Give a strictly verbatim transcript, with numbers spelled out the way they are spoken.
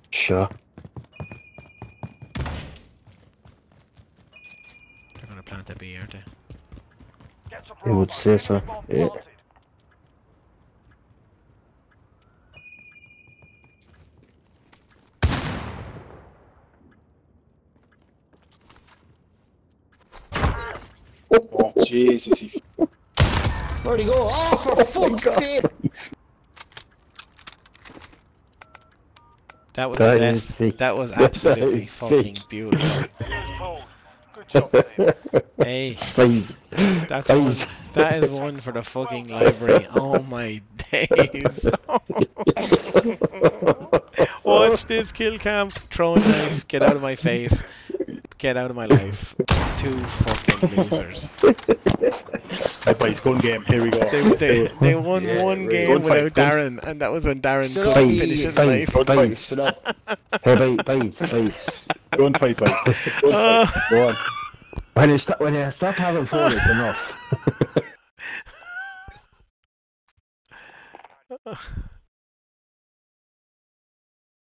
Sure. They're gonna plant a B, aren't they? Get to I Bravo. would say so. Enemy bomb Yeah. planted. Oh, Jesus. He... Where'd he go? Oh, for fuck's sake! That was That the is best. sick. That was That absolutely is fucking sick. beautiful. News pulled. Good job, team. Hey, Please. that's one. Please. That is one for the fucking library. Oh my days. Watch this kill cam. Throwing knife. Get out of my face. Get out of my life. Two fucking losers. Right, boys, gun game. Here we go. They, Let's do they, it. they won Yeah, one right. game Gunfight, without gun- Darren, and that was when Darren Shut couldn't up, finish his Bye, life. bye. Gunfight, sit up. Hey, please, please. Gunfight, boys. Oh. Gunfight. Go on. When you stop, when you stop having fun, it's enough.